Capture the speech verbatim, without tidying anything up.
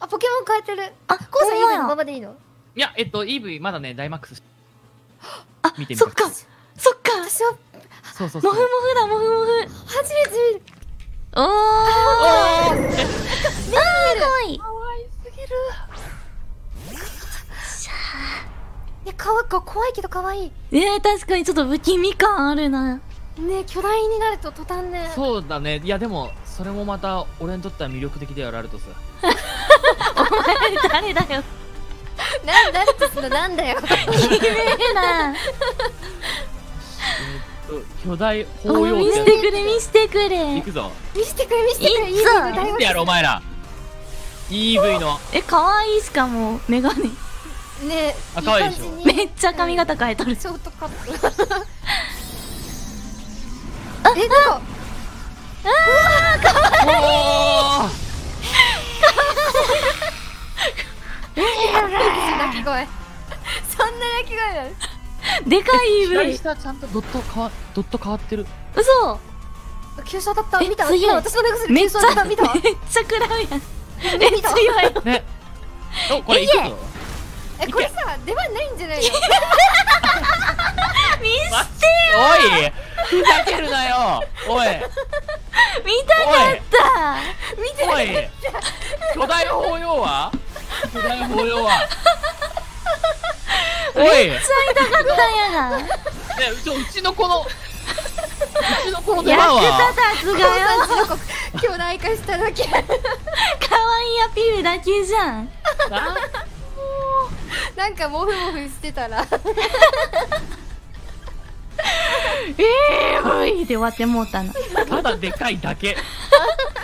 あ、ポケモン変えてる。 あ、 コウさんイーブイのほんまやままでいいの？ いや、えっと、イーブイまだね、ダイマックス。 あ、 見てみたそっか。そっか。 私はそうそうそう。 モフモフだ、モフモフ。 初めて見る。 おー。あー、 おーえかわいい。 可愛すぎる。 いや、かわか怖いけど可愛い。 えー、確かにちょっと不気味感あるな。 ね、巨大になると途端ね。 そうだね。いや、でも、それもまた、俺にとっては魅力的ではあるとさ。 お前誰だよ。 なんだってすのなんだよ。 きれいな。 えっと、巨大お包容見せてくれ、見せてくれ。 行くぞ。 見せてくれ見せてくれ。 いっつイーブイの大見てやろ、お前ら。イーブイ の。 え、かわいいしかも、メガネ。 ね、 あ可愛いでしょ感じにめっちゃ髪型変えとる。 ショートカット。え、なんかおー鳴き声。そんな鳴き声なの？ でかいイーブ左イ。 下ちゃんとドット変わ、ドット変わってる。 嘘。 急所当たった。 え見た？ 強い今私の目薬めっち急所当たった。 ゃ、め見た？ っちゃ食らうやん。え、 見た？ 強い。 ね。お、これいくぞ。 え、これさ、出番ないんじゃないの？ 見しておいふざけるなよおい見たかった見ておい巨大包容は巨大包容はおいめっちゃ痛かったんやが。 ね、うちうちの子のうちの子の出役番は立たずがよ。 巨大化しただけ。 かわいいアピールだけじゃん。 ななんかモフモフしてたら。 えー、ブイで終わってもうたな。 ただでかいだけ